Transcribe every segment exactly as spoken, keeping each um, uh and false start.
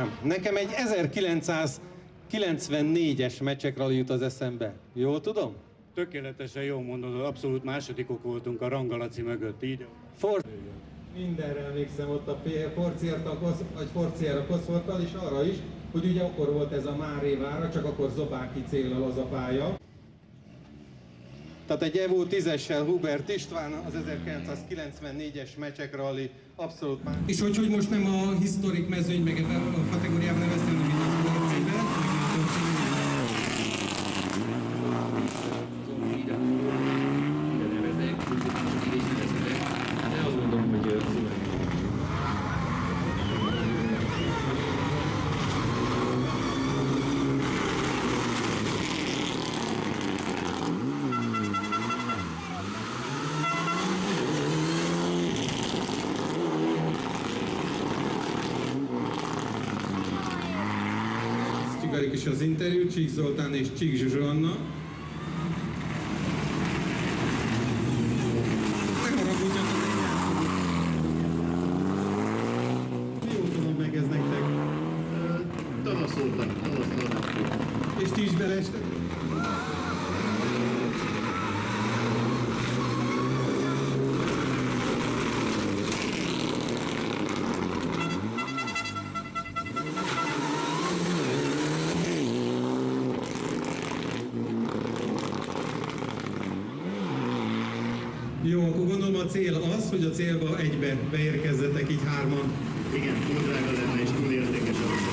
nekem egy ezerkilencszázkilencvennégyes mecsekrali jut az eszembe. Jól tudom? Tökéletesen jól mondod, abszolút másodikok voltunk a Rangalaci mögött, így? For... Mindenre emlékszem ott a Forciera Koszorttal, és arra is, hogy ugye akkor volt ez a Márévára, csak akkor Zobáki céllal az a pálya. Tehát egy Evo tízessel Hubert István, az ezerkilencszázkilencvennégyes mecsekrali abszolút más. És hogy, hogy most nem a historik mezőny, meg a kategóriában neveztem, hanem így az Borcibe, de azt gondolom, hogy Csigarik is az interjú, Csík Zoltán és Csík Zsuzsanna. Ne haragudjatok! Mióta meg ez nektek? Tavaszoltak, tavaszoltak. És ti is beleestek? Jó, akkor gondolom a cél az, hogy a célba egybe beérkezzetek így hárman. Igen, túl drága lenne és túl értékes az.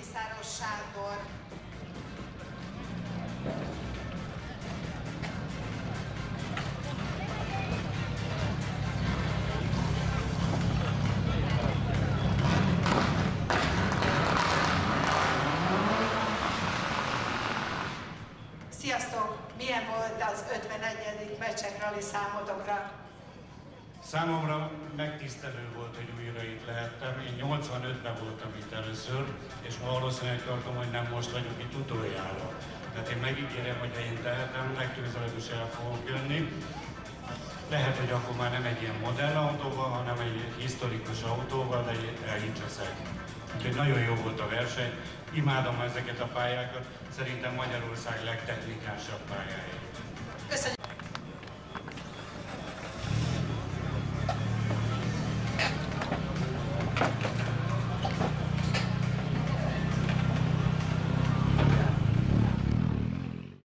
Mészáros Sándor. Sziasztok! Milyen volt az ötvenegyedik Mecsek Rali számotokra? Számomra megtisztelő volt, hogy újra itt lehettem. Én nyolcvanötben voltam itt először, és valószínűleg tartom, hogy nem most vagyok itt utoljára. Tehát én megígérem, hogy ha én tehetem, legközelebb is el fogok jönni. Lehet, hogy akkor már nem egy ilyen modern autóval, hanem egy historikus autóval, de el így leszek. Úgyhogy nagyon jó volt a verseny. Imádom ezeket a pályákat. Szerintem Magyarország legtechnikásabb pályája. Köszönjük!